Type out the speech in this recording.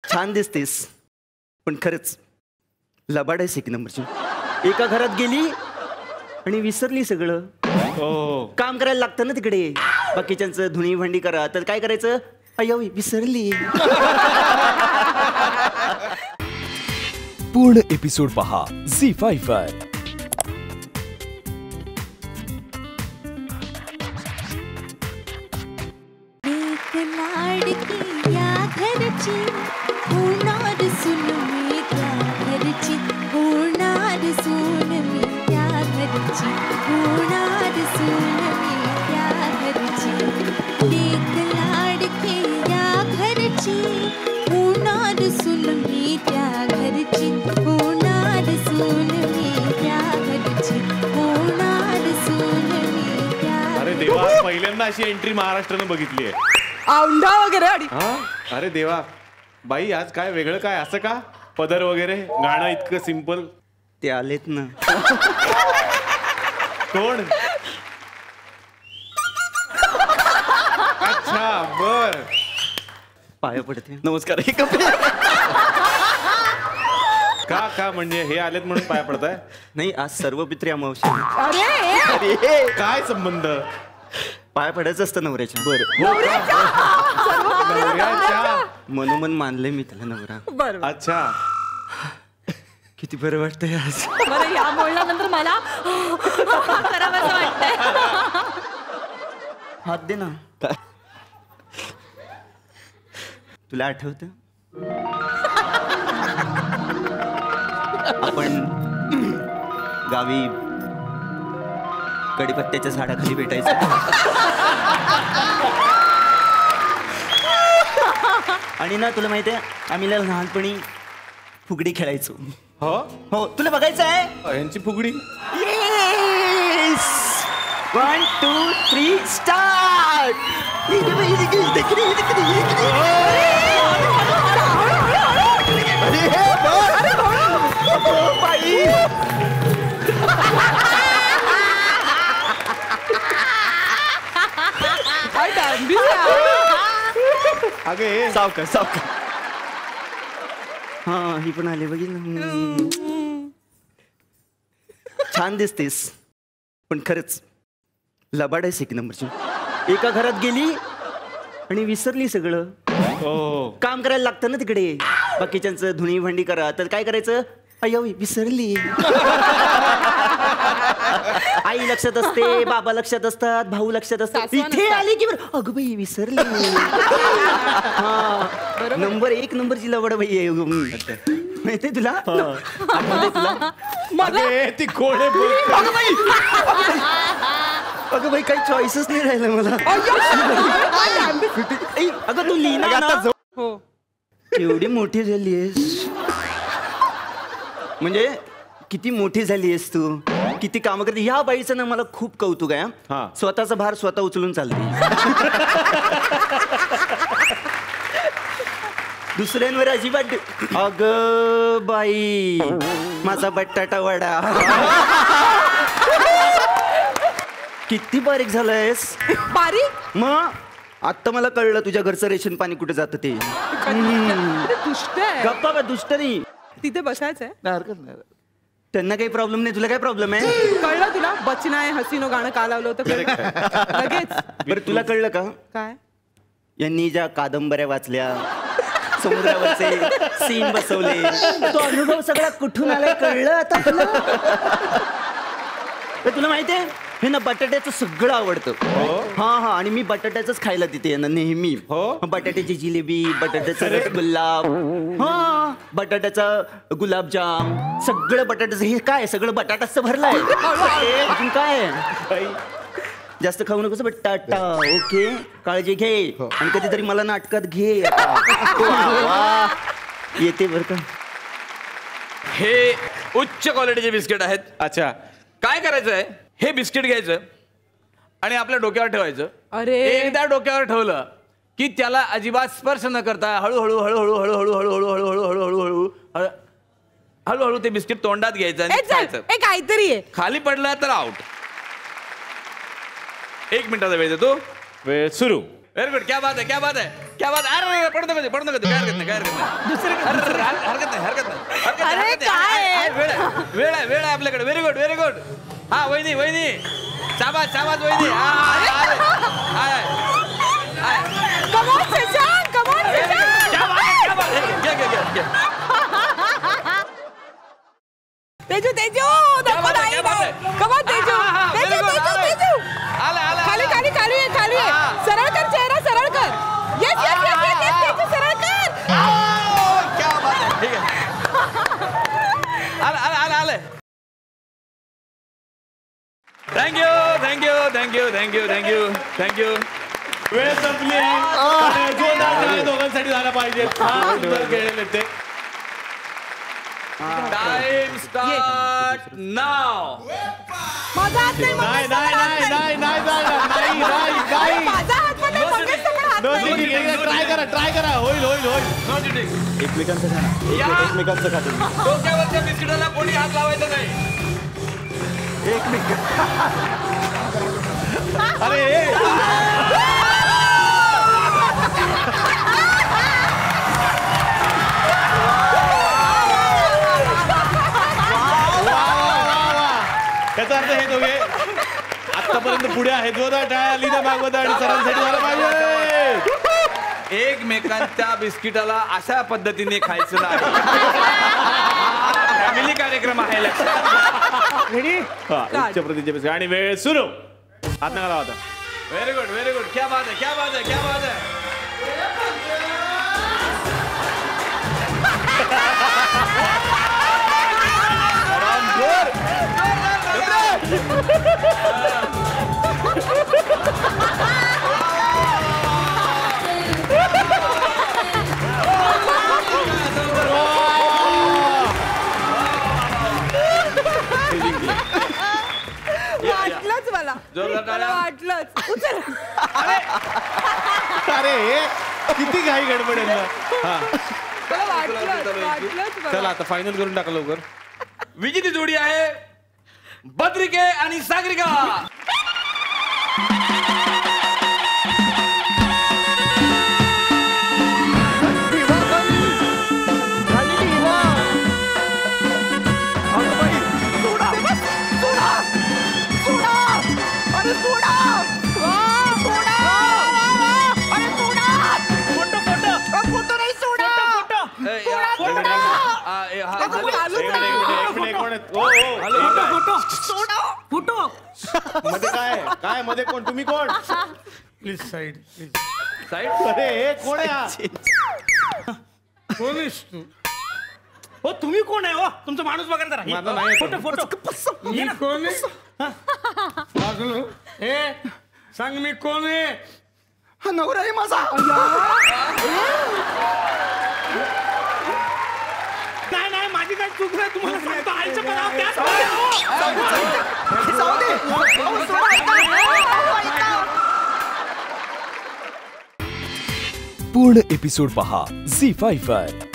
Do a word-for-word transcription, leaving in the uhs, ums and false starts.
छान दिसतेस पण खरंच लबाड आहेस एक नंबरची. एका घरात गेली आणि विसरली सगळं. काम करायला लागतं ना तिकडे, बाकीच्यांचं धुणी भांडी करा, तर काय करायचं, अय्या विसरली. पूर्ण एपिसोड पहा झी फाईव्ह वर. अरे देवा, पहिल्यांदा अशी एंट्री महाराष्ट्रानं बघितली आहे. औंढा वगैरे. अरे देवा, बाई आज काय वेगळं, काय असं का पदर वगैरे, गाणं इतकं सिंपल. ते आलेत ना. कोण? अच्छा बर. पाया पडते. नमस्कार. का का म्हणजे हे आलेत म्हणून पाया पडताय? नाही, आज सर्व पित्री अमावस्या. अरे काय संबंध? पाया पडायचं असतं नवऱ्याच्या. बरं, मनोमन मानले मी त्याला नवरा. बरं. अच्छा, किती बरं वाटतंय आज. बरं, या बोलल्यानंतर मला करावंसं वाटतंय. हात दे ना. तुला आठवतं आपण गावी कडीपत्त्याच्या झाडाखाली भेटायचं. आणि ना तुला माहिती आहे, आम्ही लहानपणी फुगडी खेळायचो. हो हो, तुला बघायचं आहे यांची फुगडी? One two three start. अगे सावका सावका. हा, ही पण आली बघितलं. छान दिसतेस पण खरंच लबाड आहेस एक नंबरची. एका घरात गेली आणि विसरली सगळं. काम करायला लागतं ना तिकडे, बाकीच्यांचं धुणी भांडी करा, तर काय करायचं, अय्या विसरली. आई लक्षात असते, बाबा लक्षात असतात, भाऊ लक्षात असतात. इथे आली की बरं, अगं बाई विसरली. हा, नंबर एक नंबरची लवड बाई आहे. माहितीये तुला? तुला ती कोण आहे? अगं बाई काही चॉईसच नाही राहिलं मला. अगं तू लीना ना, केवढी मोठी झाली आहेस. म्हणजे किती मोठी झाली आहेस तू, किती कामं करते. ह्या बाईचं ना मला खूप कौतुक आहे. स्वतःचा भार स्वतः उचलून चालते. दुसऱ्यांवर अजिबात. अगं बाई, माझा बटाटा वडा किती बारीक झालायस. बारीक? मग आता मला कळलं तुझ्या घरचं रेशन पाणी कुठे जातं ते. दुष्ट आहे. गप्पा का दुष्ट नाही. तिथे बसायचंय. त्यांना काही प्रॉब्लेम नाही, तुला काय प्रॉब्लेम आहे? कळलं तुला? बचना है हसीनो गाणं का लावलं होतं लगेच. बरं तुला कळलं का काय? यांनी ज्या कादंबऱ्या वाचल्या, समुद्रावरचे सीन बसवले, तो अनुभव सगळा कुठून आलाय कळलं आता तुला? तुला माहितीये, हे ना बटाट्याचं सगळं आवडतं. हा हा, आणि मी बटाट्याच खायला तिथे ना नेहमी. बटाट्याची जिलेबी, बटाट्याचा रसगुल्ला, हा बटाट्याचा गुलाबजाम, सगळं बटाट्याचं. हे काय सगळं बटाटाच भरलाय. अजून काय जास्त खाऊ नकोस बटाटा. ओके, काळजी घे. आणि कधीतरी मला नाटकात घे. येते बर का. हे उच्च क्वालिटीचे बिस्किट आहेत. अच्छा, काय करायचं आहे, हे बिस्किट घ्यायचं आणि आपल्या डोक्यावर ठेवायचं. अरे एकदा डोक्यावर ठेवलं की त्याला अजिबात स्पर्श न करता हळूहळू हळूहळू हळूहळू हळूहळू हळूहळू हळूहळू हळू हळूहळू ते बिस्किट तोंडात घ्यायचं आणि खायचं. काहीतरी आहे. खाली पडलं तर आउट. एक मिनिटाचा वेळ देतो. वेळ सुरू. व्हेरी गुड, क्या बात आहे, क्या बात आहे. क्या बात अरे अरे, पडू नको पडू नको काय हरकत नाही काय हरकत नाही दुसरं हरकत नाही हरकत नाही हरकत नाही, अरे, हरकत नाही. काय आहे, आहे? आहे, वेळ आहे वेळ आहे वेळ आहे आपल्याकडे व्हेरी गुड व्हेरी गुड हा वहिनी वहिनी शाबास शाबास वहिनी हा, हा, आहे, आहे, आहे. Come on, Shashank, come on, Shashank. क्या बात आहे, क्या बात आहे. घे, घे, घे, घे. तेजू तेजू क्या नको बात आहे, नाही क्या बात आहे. Come on, तेजू हा, हा, हा, तेजू very good, तेजू आलं. तेजू आलं, आलं, खाली आलं. खाली खाली आहे खाली आहे हा. सरळ कर चेहरा सरळ कर yes yes yes yes yes Teju सरळ कर क्या बात आहे ठीक आहे आलं आलं आलं आलं thank you thank you thank you thank you thank you thank you वेळ संपली आहे. जोरदार टाळ्या दोघांसाठी झाला पाहिजे फार सुंदर खेळलेले ते टाइम स्टार्ट नाव माझा हात नाही नाही मंगेश, नाही माझा हात नाही नाही नाही जाणार. नाही नाही नाही माझा हात पण नाही, मंगेश पण हात No नाही. cheating. एकदा ट्राय करा ट्राय करा होईल होईल होईल नो चिटिंग एकमेकांचं खा ना. या. एक- एकमेकांचं खा तुम्ही. डोक्यावरच्या बिस्किटाला कोणी हात लावायचा नाही अरे हे. वा, वा, वा, वा. त्याचा अर्थ हे दोघे आतापर्यंत पुढे आहेत जोरदार टाळ्या लीना भागवत आणि सरांसाठी झालं पाहिजे एकमेकांच्या बिस्किटाला अशा पद्धतीने खायचं नाही फॅमिली कार्यक्रम आहे लक्षात हा, उच्च प्रतीचे बिस्किट. आणि वेळ सुरू हात नका लावा आता. व्हेरी गुड व्हेरी गुड क्या बात है क्या बात है क्या बात है वाटलंच मला जोरदार मला टाळ्या. वाटलंच उचल अरे हे किती घाई गडबड आहे ना. हा मला वाटलंच वाटलंच मला. चला आता फायनल करून टाका लवकर. विजेती जोडी आहे बद्रिके आणि सागरिका अरे सोडा वा, सोडा वा, वा. अरे सोडा फोटो फोटो फोटो नाही सोडा ए, या, सोडा, आ, सोडा. ए, हा, नको, हॅलो. चालूच एक आहे. मिनिट एक मिनिट एक मिनिट एक मिनिट. ओ, ओ, हॅलो, हे काय? फोटो. सोडा फोटो मध्ये काय आहे? काय मध्ये कोण तुम्ही कोण प्लीज साईड प्लीज साईड अरे हे कोण आहे हा? कोण आहेस तू हो तुम्ही कोण आहे हो तुमचा माणूस बघा जरा हे, माझा नाही फोटो येतो. फोटो मी कोण आहे बाजूला. ए सांग मी कोण आहे हा नवरा आहे माझा. नाही नाही माझी काय चूक नाही तुम्हाला सांगतो आईच्या परावर त्याच मध्ये, हो. जाऊ दे. अहो, सोडा, ऐका. अहो, ऐका. पूर्ण एपिसोड पहा झी फाईव्ह वर.